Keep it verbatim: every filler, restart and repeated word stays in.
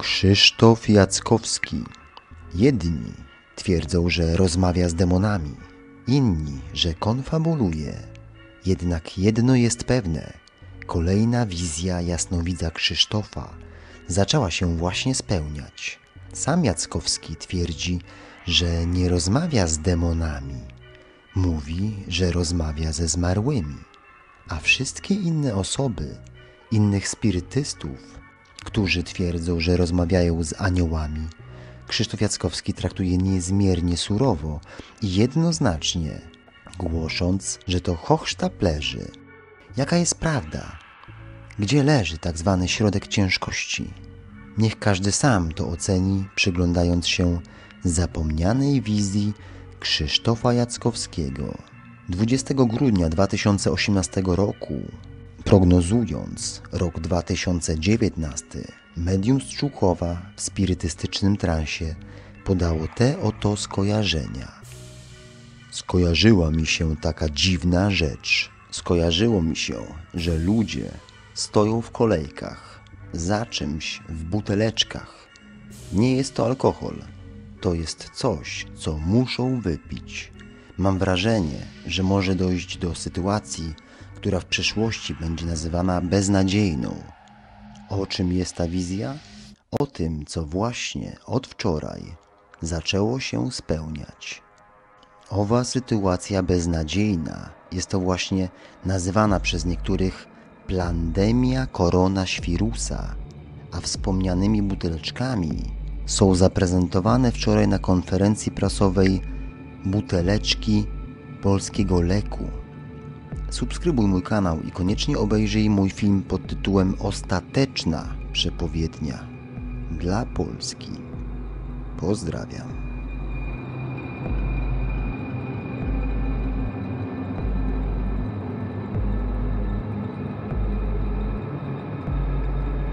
Krzysztof Jackowski. Jedni twierdzą, że rozmawia z demonami, inni, że konfabuluje. Jednak jedno jest pewne. Kolejna wizja jasnowidza Krzysztofa zaczęła się właśnie spełniać. Sam Jackowski twierdzi, że nie rozmawia z demonami. Mówi, że rozmawia ze zmarłymi. A wszystkie inne osoby, innych spirytystów, którzy twierdzą, że rozmawiają z aniołami, Krzysztof Jackowski traktuje niezmiernie surowo i jednoznacznie, głosząc, że to hochsztaplerzy. Jaka jest prawda? Gdzie leży tak zwany środek ciężkości? Niech każdy sam to oceni, przyglądając się zapomnianej wizji Krzysztofa Jackowskiego. dwudziestego grudnia dwa tysiące osiemnastego roku, prognozując rok dwa tysiące dziewiętnasty, medium z Człuchowa w spirytystycznym transie podało te oto skojarzenia. Skojarzyła mi się taka dziwna rzecz. Skojarzyło mi się, że ludzie stoją w kolejkach za czymś w buteleczkach. Nie jest to alkohol. To jest coś, co muszą wypić. Mam wrażenie, że może dojść do sytuacji, która w przyszłości będzie nazywana beznadziejną. O czym jest ta wizja? O tym, co właśnie od wczoraj zaczęło się spełniać. Owa sytuacja beznadziejna jest to właśnie nazywana przez niektórych pandemia koronawirusa, a wspomnianymi buteleczkami są zaprezentowane wczoraj na konferencji prasowej buteleczki polskiego leku. Subskrybuj mój kanał i koniecznie obejrzyj mój film pod tytułem Ostateczna przepowiednia dla Polski. Pozdrawiam.